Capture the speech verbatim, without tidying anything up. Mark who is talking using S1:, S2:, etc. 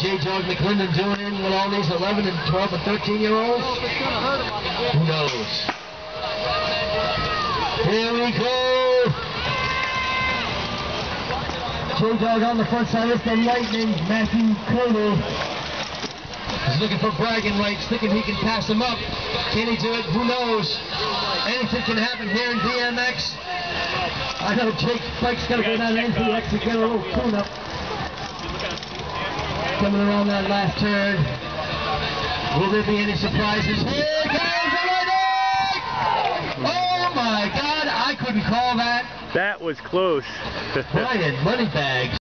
S1: J-Dog McClendon doing in with all these eleven and twelve and thirteen year olds? Who knows? Here we go. J-Dog on the front side. It's the Lightning. Matthew Codal is looking for bragging rights, thinking he can pass him up. Can he do it? Who knows? Anything can happen here in B M X. I know Jake Spike's got to go down to N B X to get a little tune-up. Coming around that last turn. Will there be any surprises? Here comes the Lightning! Oh my God, I couldn't call that.
S2: That was close.
S1: Brian Moneybags.